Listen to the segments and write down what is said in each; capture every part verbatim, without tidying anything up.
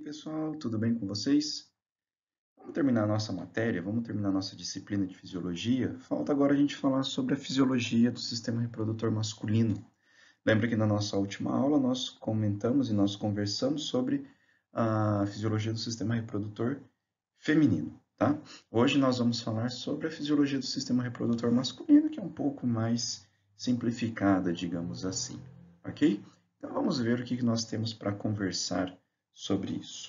pessoal, tudo bem com vocês? Vamos terminar a nossa matéria, vamos terminar a nossa disciplina de fisiologia. Falta agora a gente falar sobre a fisiologia do sistema reprodutor masculino. Lembra que na nossa última aula nós comentamos e nós conversamos sobre a fisiologia do sistema reprodutor feminino, tá? Hoje nós vamos falar sobre a fisiologia do sistema reprodutor masculino, que é um pouco mais simplificada, digamos assim, ok? Então vamos ver o que nós temos para conversar sobre isso.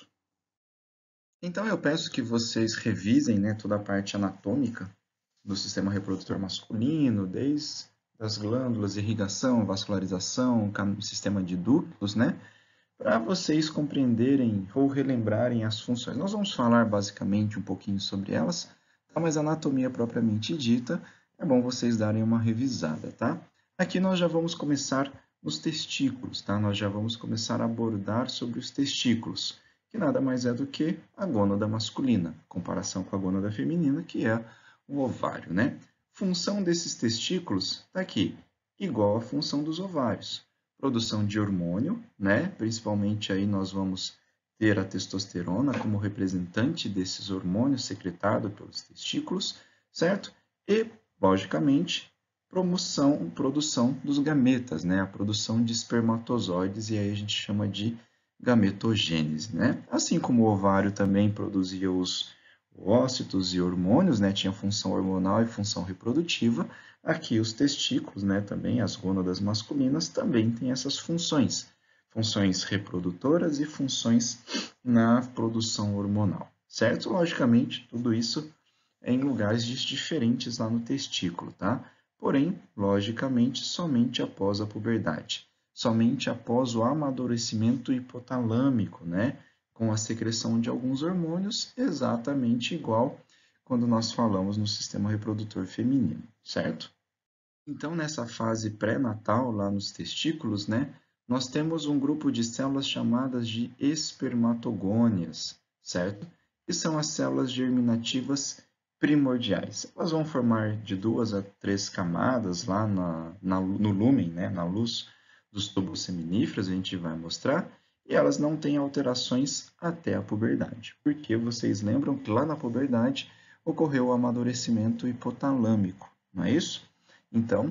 Então eu peço que vocês revisem, né, toda a parte anatômica do sistema reprodutor masculino, desde as glândulas, irrigação, vascularização, sistema de ductos, né, para vocês compreenderem ou relembrarem as funções. Nós vamos falar basicamente um pouquinho sobre elas, tá? Mas a anatomia propriamente dita, é bom vocês darem uma revisada, tá? Aqui nós já vamos começar nos testículos, tá? Nós já vamos começar a abordar sobre os testículos, que nada mais é do que a gônada masculina, em comparação com a gônada feminina, que é o ovário, né? Função desses testículos está aqui, igual à função dos ovários. Produção de hormônio, né? Principalmente aí nós vamos ter a testosterona como representante desses hormônios secretado pelos testículos, certo? E, logicamente, promoção, produção dos gametas, né? A produção de espermatozoides, e aí a gente chama de gametogênese, né? Assim como o ovário também produzia os ócitos e hormônios, né? Tinha função hormonal e função reprodutiva, aqui os testículos, né? Também as gônadas masculinas também têm essas funções, funções reprodutoras e funções na produção hormonal, certo? Logicamente, tudo isso é em lugares diferentes lá no testículo, tá? Porém, logicamente, somente após a puberdade. Somente após o amadurecimento hipotalâmico, né? Com a secreção de alguns hormônios, exatamente igual quando nós falamos no sistema reprodutor feminino, certo? Então, nessa fase pré-natal, lá nos testículos, né? Nós temos um grupo de células chamadas de espermatogônias, certo? Que são as células germinativas primordiais. Elas vão formar de duas a três camadas lá na, na, no lúmen, né? Na luz dos túbulos seminíferos, a gente vai mostrar, e elas não têm alterações até a puberdade, porque vocês lembram que lá na puberdade ocorreu o amadurecimento hipotalâmico, não é isso? Então,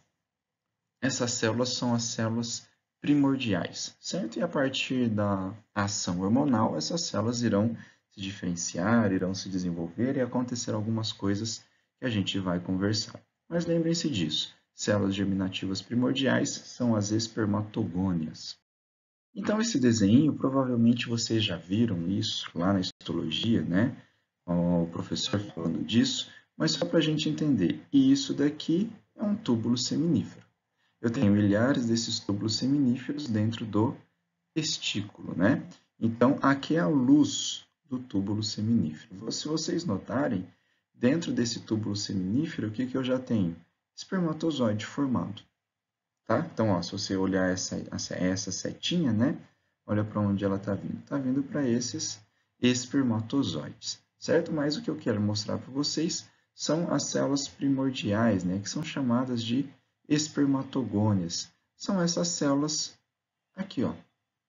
essas células são as células primordiais, certo? E a partir da ação hormonal, essas células irão se diferenciar, irão se desenvolver e acontecer algumas coisas que a gente vai conversar. Mas lembrem-se disso. Células germinativas primordiais são as espermatogônias. Então, esse desenho, provavelmente vocês já viram isso lá na histologia, né? O professor falando disso, mas só para a gente entender. E isso daqui é um túbulo seminífero. Eu tenho milhares desses túbulos seminíferos dentro do testículo, né? Então, aqui é a luz do túbulo seminífero. Se vocês notarem, dentro desse túbulo seminífero, o que, que eu já tenho? Espermatozoide formado, tá? Então, ó, se você olhar essa, essa setinha, né? Olha para onde ela está vindo. Está vindo para esses espermatozoides, certo? Mas o que eu quero mostrar para vocês são as células primordiais, né? Que são chamadas de espermatogônias. São essas células aqui, ó,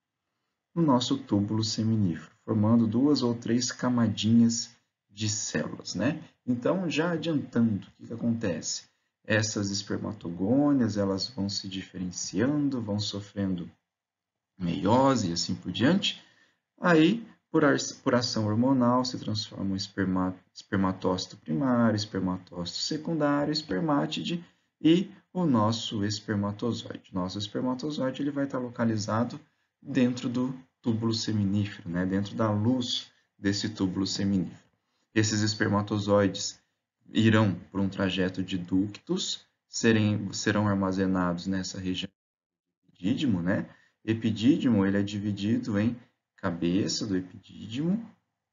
no nosso túbulo seminífero, formando duas ou três camadinhas de células, né? Então, já adiantando, o que, que acontece? Essas espermatogônias, elas vão se diferenciando, vão sofrendo meiose e assim por diante. Aí, por, por ação hormonal, se transforma em esperma, espermatócito primário, espermatócito secundário, espermátide e o nosso espermatozoide. Nosso espermatozoide ele vai estar localizado dentro do túbulo seminífero, né? Dentro da luz desse túbulo seminífero. Esses espermatozoides irão por um trajeto de ductos, serem, serão armazenados nessa região epidídimo, né? Epidídimo ele é dividido em cabeça do epidídimo,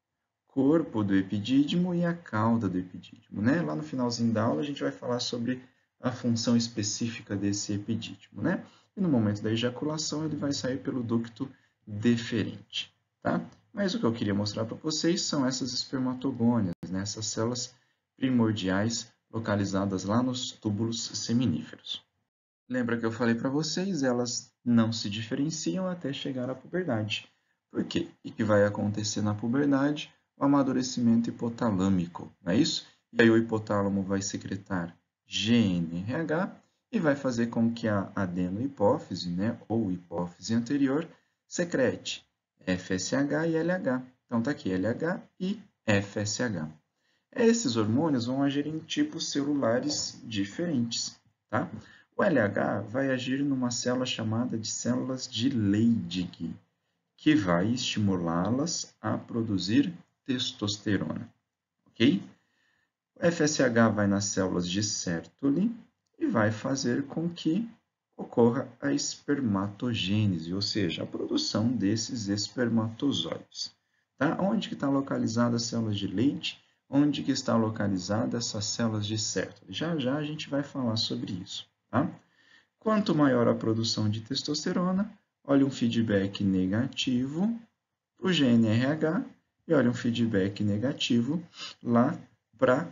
corpo do epidídimo e a cauda do epidídimo, né? Lá no finalzinho da aula a gente vai falar sobre a função específica desse epidídimo, né? E no momento da ejaculação ele vai sair pelo ducto deferente, tá? Mas o que eu queria mostrar para vocês são essas espermatogônias, né? Essas células primordiais localizadas lá nos túbulos seminíferos. Lembra que eu falei para vocês, elas não se diferenciam até chegar à puberdade. Por quê? O que vai acontecer na puberdade? O amadurecimento hipotalâmico, não é isso? E aí o hipotálamo vai secretar G N R H e vai fazer com que a adenohipófise, né, ou hipófise anterior, secrete F S H e L H. Então tá aqui L H e F S H. Esses hormônios vão agir em tipos celulares diferentes, tá? O L H vai agir numa célula chamada de células de Leydig, que vai estimulá-las a produzir testosterona, ok? O F S H vai nas células de Sertoli e vai fazer com que ocorra a espermatogênese, ou seja, a produção desses espermatozoides. Tá? Onde que está localizada as células de Leydig? Onde que está localizada essas células de Sertoli? Já já a gente vai falar sobre isso. Tá? Quanto maior a produção de testosterona, olha um feedback negativo para o G N R H e olha um feedback negativo lá para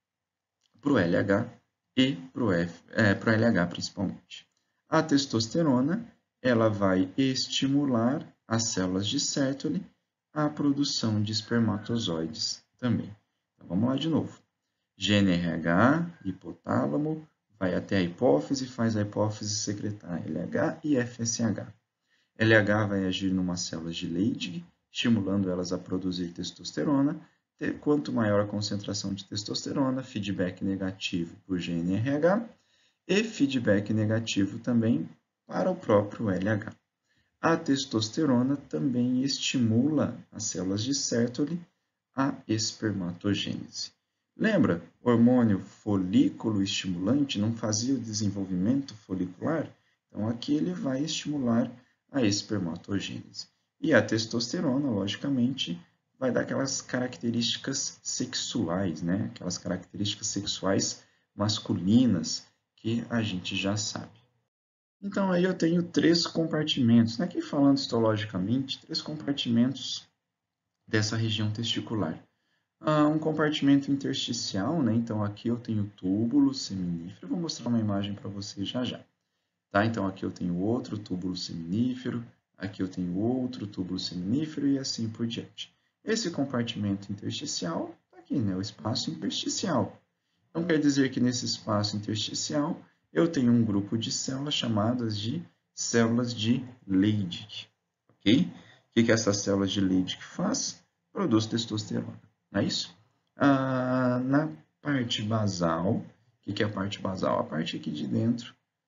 o L H e para o é, L H principalmente. A testosterona ela vai estimular as células de Sertoli a produção de espermatozoides também. Então, vamos lá de novo. G N R H, hipotálamo, vai até a hipófise, faz a hipófise secretar L H e F S H. L H vai agir numa células de Leydig, estimulando elas a produzir testosterona. Quanto maior a concentração de testosterona, feedback negativo para o G N R H e feedback negativo também para o próprio L H. A testosterona também estimula as células de Sertoli a espermatogênese. Lembra? O hormônio folículo estimulante não fazia o desenvolvimento folicular? Então, aqui ele vai estimular a espermatogênese. E a testosterona, logicamente, vai dar aquelas características sexuais, né? Aquelas características sexuais masculinas que a gente já sabe. Então, aí eu tenho três compartimentos, aqui falando histologicamente, três compartimentos dessa região testicular. Ah, um compartimento intersticial, né? Então, aqui eu tenho túbulo seminífero. Vou mostrar uma imagem para vocês já já. Tá? Então, aqui eu tenho outro túbulo seminífero, aqui eu tenho outro túbulo seminífero e assim por diante. Esse compartimento intersticial está aqui, né? O espaço intersticial. Então, quer dizer que nesse espaço intersticial eu tenho um grupo de células chamadas de células de Leydig. Ok? O que, que essas células de Leydig faz? Produz testosterona. Não é isso? Ah, na parte basal, o que, que é a parte basal? A parte aqui de dentro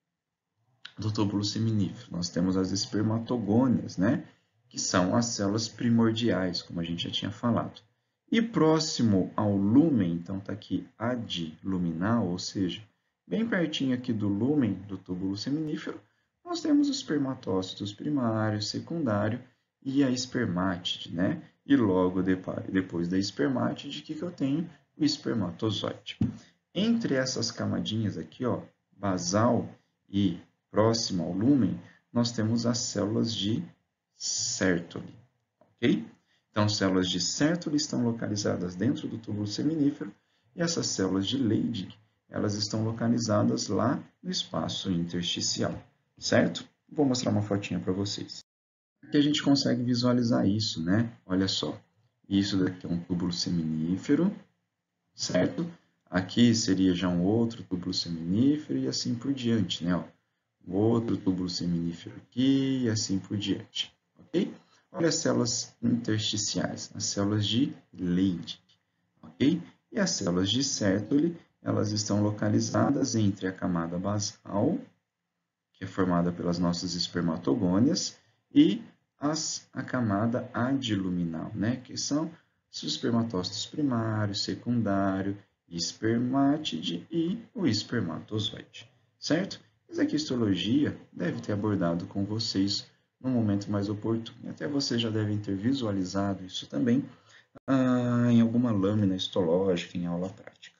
do túbulo seminífero. Nós temos as espermatogônias, né? Que são as células primordiais, como a gente já tinha falado. E próximo ao lúmen, então está aqui adluminal, ou seja, bem pertinho aqui do lúmen do túbulo seminífero, nós temos os espermatócitos primário, secundário e a espermátide, né? E logo depois da espermátide, o que, que eu tenho? O espermatozoide. Entre essas camadinhas aqui, ó, basal e próximo ao lúmen, nós temos as células de Sertoli, ok? Então, células de Sertoli estão localizadas dentro do túbulo seminífero e essas células de Leydig, elas estão localizadas lá no espaço intersticial, certo? Vou mostrar uma fotinha para vocês. Aqui a gente consegue visualizar isso, né? Olha só, isso daqui é um túbulo seminífero, certo? Aqui seria já um outro túbulo seminífero e assim por diante, né? Ó, outro túbulo seminífero aqui e assim por diante, ok? Olha as células intersticiais, as células de Leydig, ok? E as células de Sertoli, elas estão localizadas entre a camada basal, que é formada pelas nossas espermatogônias, e as, a camada adluminal, né? Que são os espermatócitos primário, secundário, espermátide e o espermatozoide, certo? Mas aqui a histologia deve ter abordado com vocês num momento mais oportuno. E até vocês já devem ter visualizado isso também ah, em alguma lâmina histológica, em aula prática.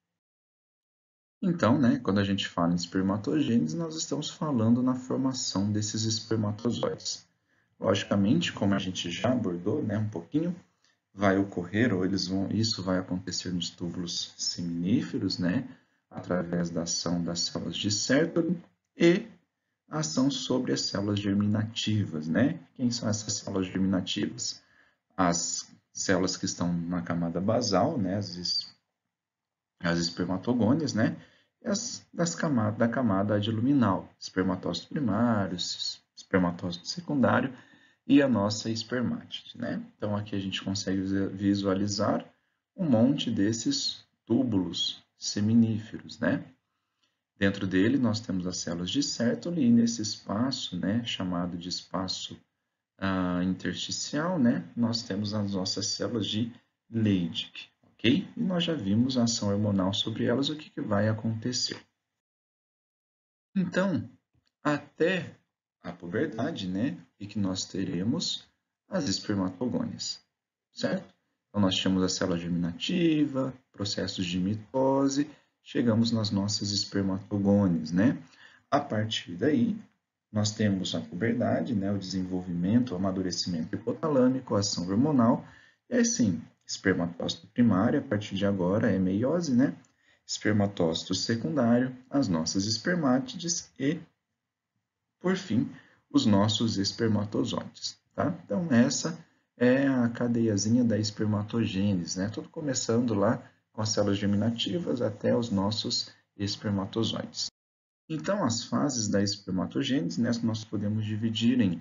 Então, né, quando a gente fala em espermatogênese, nós estamos falando na formação desses espermatozoides. Logicamente, como a gente já abordou, né, um pouquinho, vai ocorrer, ou eles vão, isso vai acontecer nos túbulos seminíferos, né, através da ação das células de Sertoli, e a ação sobre as células germinativas, né? Quem são essas células germinativas? As células que estão na camada basal, né? As, es- as espermatogônias, né? E as das camada, da camada adiluminal, espermatócito primário, es- espermatócito secundário e a nossa espermátide, né? Então, aqui a gente consegue visualizar um monte desses túbulos seminíferos, né? Dentro dele, nós temos as células de Sertoli e nesse espaço, né, chamado de espaço ah, intersticial, né, nós temos as nossas células de Leydig, ok? E nós já vimos a ação hormonal sobre elas, o que, que vai acontecer. Então, até a puberdade, né, e que nós teremos as espermatogônias, certo? Então, nós temos a célula germinativa, processos de mitose, chegamos nas nossas espermatogônias, né? A partir daí, nós temos a puberdade, né, o desenvolvimento, o amadurecimento hipotalâmico, a ação hormonal, e aí sim, espermatócito primário, a partir de agora é meiose, né? Espermatócito secundário, as nossas espermátides e, por fim, os nossos espermatozoides, tá? Então, essa é a cadeiazinha da espermatogênese, né? Tudo começando lá com as células germinativas até os nossos espermatozoides. Então, as fases da espermatogênese, né, nós podemos dividir em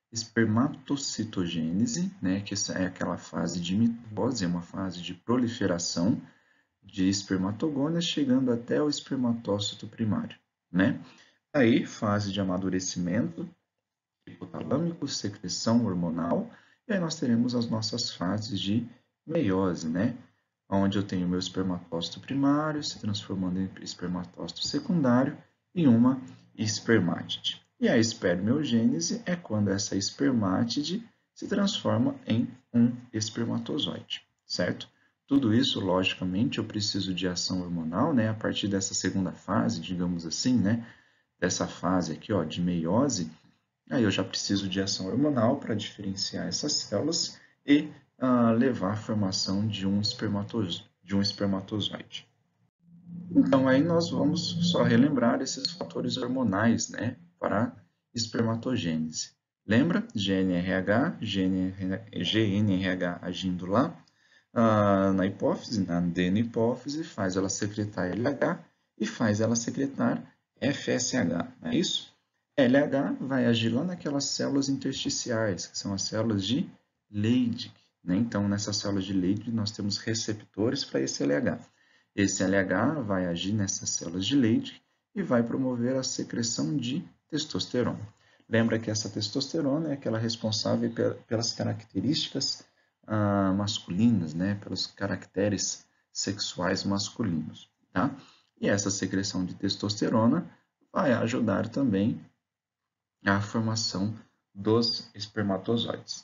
espermatocitogênese, né, que é aquela fase de mitose, é uma fase de proliferação de espermatogônias, chegando até o espermatócito primário, né? Aí, fase de amadurecimento hipotalâmico, secreção hormonal, e aí nós teremos as nossas fases de meiose, né? Onde eu tenho meu espermatócito primário se transformando em espermatócito secundário e uma espermátide. E a espermiogênese é quando essa espermátide se transforma em um espermatozoide, certo? Tudo isso, logicamente, eu preciso de ação hormonal, né? A partir dessa segunda fase, digamos assim, né? Dessa fase aqui, ó, de meiose, aí eu já preciso de ação hormonal para diferenciar essas células e uh, levar à formação de um, de um espermatozoide. Então, aí nós vamos só relembrar esses fatores hormonais, né, para espermatogênese. Lembra? G N R H, G N R H agindo lá uh, na hipófise, na adenopófise, faz ela secretar L H e faz ela secretar F S H, não é isso? L H vai agir lá naquelas células intersticiais, que são as células de Leydig, né? Então, nessas células de Leydig, nós temos receptores para esse L H. Esse L H vai agir nessas células de Leydig e vai promover a secreção de testosterona. Lembra que essa testosterona é aquela responsável pelas características ah, masculinas, né? Pelos caracteres sexuais masculinos, tá? E essa secreção de testosterona vai ajudar também a formação dos espermatozoides.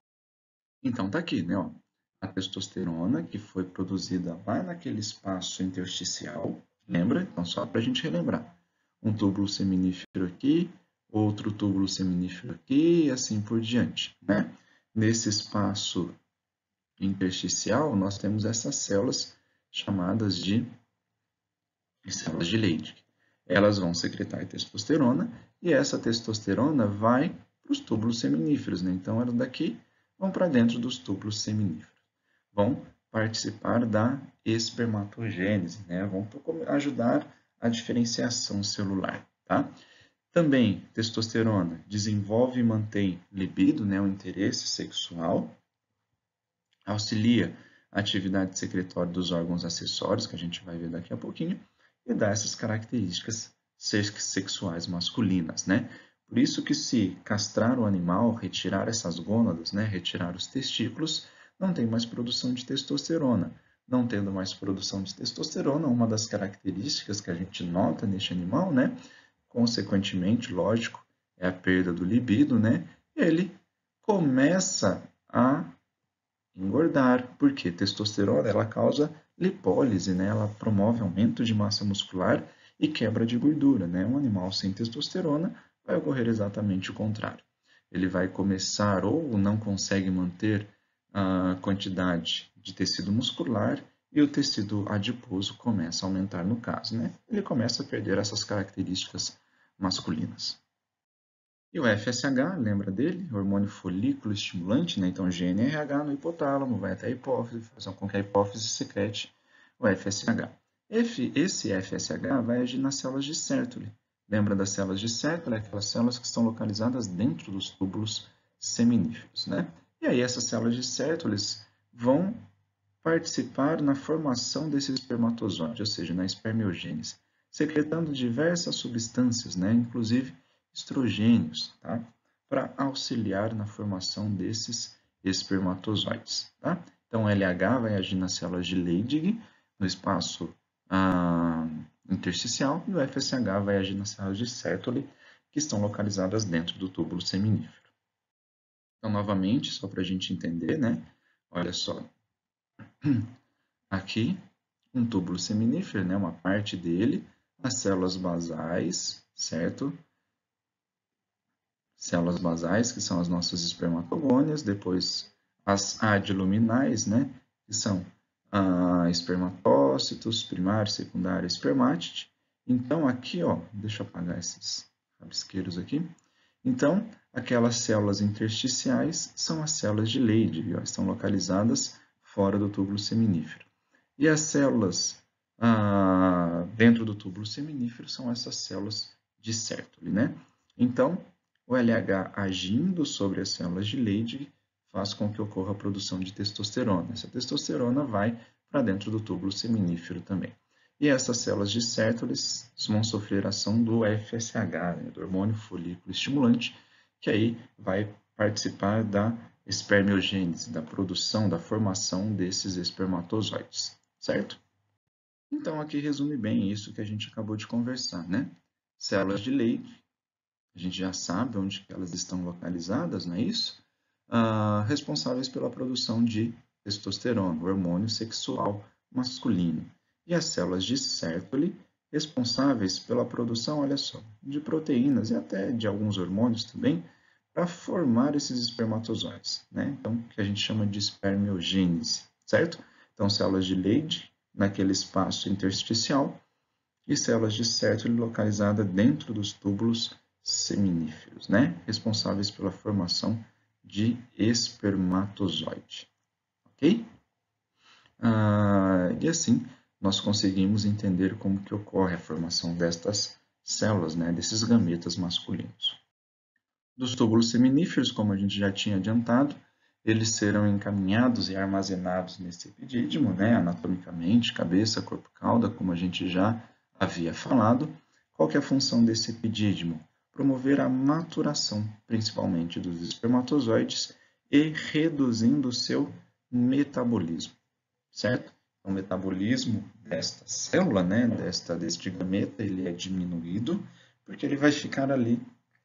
Então, tá aqui, né? Ó, a testosterona que foi produzida lá naquele espaço intersticial, lembra? Então, só para a gente relembrar. Um túbulo seminífero aqui, outro túbulo seminífero aqui e assim por diante, né? Nesse espaço intersticial, nós temos essas células chamadas de células de Leydig. Elas vão secretar testosterona e essa testosterona vai para os túbulos seminíferos, né? Então, elas daqui vão para dentro dos túbulos seminíferos. Vão participar da espermatogênese, né? Vão ajudar a diferenciação celular, tá? Também, testosterona desenvolve e mantém libido, né? O interesse sexual, auxilia a atividade secretória dos órgãos acessórios, que a gente vai ver daqui a pouquinho, e dá essas características sexuais masculinas, né? Por isso que se castrar o animal, retirar essas gônadas, né, retirar os testículos, não tem mais produção de testosterona. Não tendo mais produção de testosterona, uma das características que a gente nota neste animal, né, consequentemente, lógico, é a perda do libido, né? Ele começa a engordar, porque testosterona ela causa lipólise, né? Ela promove aumento de massa muscular e quebra de gordura, né? Um animal sem testosterona vai ocorrer exatamente o contrário. Ele vai começar ou não consegue manter a quantidade de tecido muscular e o tecido adiposo começa a aumentar no caso, né? Ele começa a perder essas características masculinas. E o F S H, lembra dele? Hormônio folículo estimulante, né? Então, G N R H no hipotálamo, vai até a hipófise, fazendo com que a hipófise secrete o F S H. Esse F S H vai agir nas células de Sertoli. Lembra das células de Sertoli? Aquelas células que estão localizadas dentro dos túbulos seminíferos, né? E aí essas células de Sertoli vão participar na formação desses espermatozoides, ou seja, na espermiogênese, secretando diversas substâncias, né? Inclusive estrogênios, tá? Para auxiliar na formação desses espermatozoides, tá? Então, o L H vai agir nas células de Leydig, no espaço ah, intersticial, e o F S H vai agir nas células de Sertoli, que estão localizadas dentro do túbulo seminífero. Então, novamente, só para a gente entender, né? Olha só, aqui, um túbulo seminífero, né? Uma parte dele, as células basais, certo? Células basais, que são as nossas espermatogônias, depois as adiluminais, né? Que são ah, espermatócitos, primário, secundário, espermátide. Então, aqui, ó, deixa eu apagar esses rabisqueiros aqui. Então, aquelas células intersticiais são as células de Leydig, ó, estão localizadas fora do túbulo seminífero. E as células ah, dentro do túbulo seminífero são essas células de Sertoli, né? Então, o L H agindo sobre as células de Leydig faz com que ocorra a produção de testosterona. Essa testosterona vai para dentro do túbulo seminífero também. E essas células de Sertoli vão sofrer ação do F S H, né, do hormônio folículo estimulante, que aí vai participar da espermiogênese, da produção, da formação desses espermatozoides, certo? Então, aqui resume bem isso que a gente acabou de conversar, né? Células de Leydig, a gente já sabe onde elas estão localizadas, não é isso? Ah, responsáveis pela produção de testosterona, o hormônio sexual masculino. E as células de Sertoli, responsáveis pela produção, olha só, de proteínas e até de alguns hormônios também, para formar esses espermatozoides, né? Então, que a gente chama de espermiogênese, certo? Então, células de Leydig, naquele espaço intersticial, e células de Sertoli localizadas dentro dos túbulos seminíferos, né? Responsáveis pela formação de espermatozoide, ok? Ah, e assim, nós conseguimos entender como que ocorre a formação destas células, né? Desses gametas masculinos. Dos túbulos seminíferos, como a gente já tinha adiantado, eles serão encaminhados e armazenados nesse epidídimo, né? Anatomicamente, cabeça, corpo, cauda, como a gente já havia falado. Qual que é a função desse epidídimo? Promover a maturação, principalmente dos espermatozoides, e reduzindo o seu metabolismo, certo? Então, o metabolismo desta célula, né, desta, deste gameta, ele é diminuído, porque ele vai ficar ali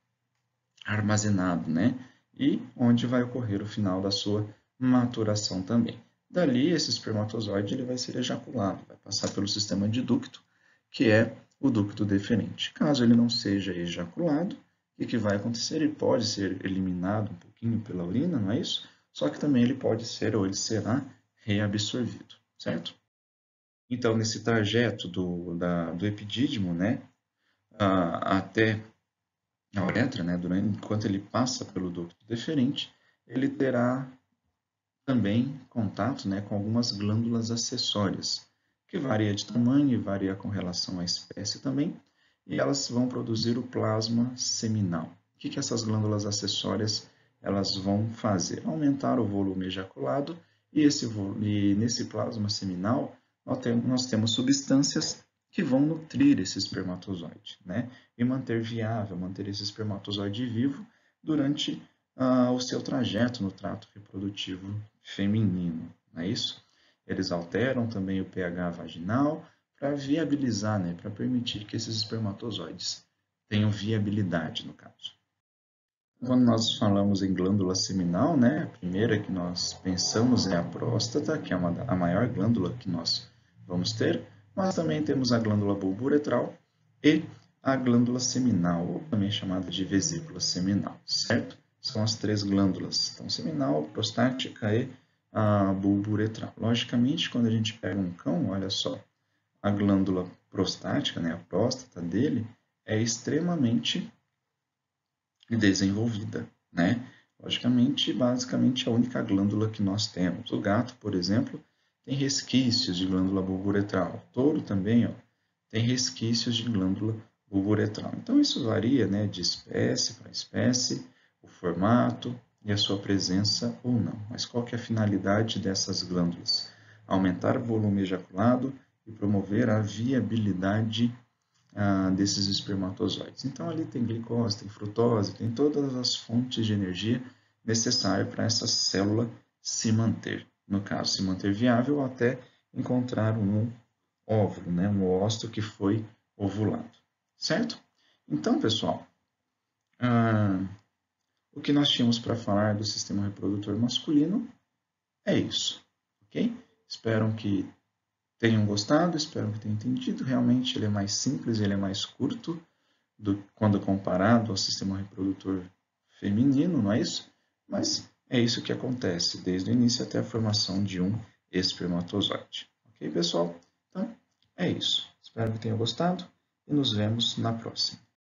armazenado, né? E onde vai ocorrer o final da sua maturação também. Dali, esse espermatozoide ele vai ser ejaculado, vai passar pelo sistema de ducto, que é o ducto deferente. Caso ele não seja ejaculado, o que vai acontecer? Ele pode ser eliminado um pouquinho pela urina, não é isso? Só que também ele pode ser ou ele será reabsorvido, certo? Então, nesse trajeto do, da, do epidídimo, né, a, até a uretra, né, durante, enquanto ele passa pelo ducto deferente, ele terá também contato, né, com algumas glândulas acessórias, que varia de tamanho e varia com relação à espécie também, e elas vão produzir o plasma seminal. O que, que essas glândulas acessórias elas vão fazer? Aumentar o volume ejaculado, e, esse, e nesse plasma seminal nós temos, nós temos substâncias que vão nutrir esse espermatozoide, né? E manter viável, manter esse espermatozoide vivo durante ah, o seu trajeto no trato reprodutivo feminino, não é isso? Eles alteram também o pH vaginal para viabilizar, né, para permitir que esses espermatozoides tenham viabilidade, no caso. Quando nós falamos em glândula seminal, né, a primeira que nós pensamos é a próstata, que é uma, a maior glândula que nós vamos ter, mas também temos a glândula bulburetral e a glândula seminal, ou também chamada de vesícula seminal, certo? São as três glândulas, então seminal, prostática e a bulburetral. Logicamente, quando a gente pega um cão, olha só, a glândula prostática, né, a próstata dele, é extremamente desenvolvida, né? Logicamente, basicamente, a única glândula que nós temos. O gato, por exemplo, tem resquícios de glândula bulboretral. O touro também, ó, tem resquícios de glândula bulboretral. Então, isso varia, né, de espécie para espécie, o formato e a sua presença ou não. Mas qual que é a finalidade dessas glândulas? Aumentar o volume ejaculado e promover a viabilidade ah, desses espermatozoides. Então, ali tem glicose, tem frutose, tem todas as fontes de energia necessárias para essa célula se manter. No caso, se manter viável ou até encontrar um óvulo, né? Um óvulo que foi ovulado. Certo? Então, pessoal, ah, o que nós tínhamos para falar do sistema reprodutor masculino é isso. Ok? Espero que tenham gostado, espero que tenham entendido. Realmente ele é mais simples, ele é mais curto do, quando comparado ao sistema reprodutor feminino, não é isso? Mas é isso que acontece desde o início até a formação de um espermatozoide. Ok, pessoal? Então, é isso. Espero que tenham gostado e nos vemos na próxima.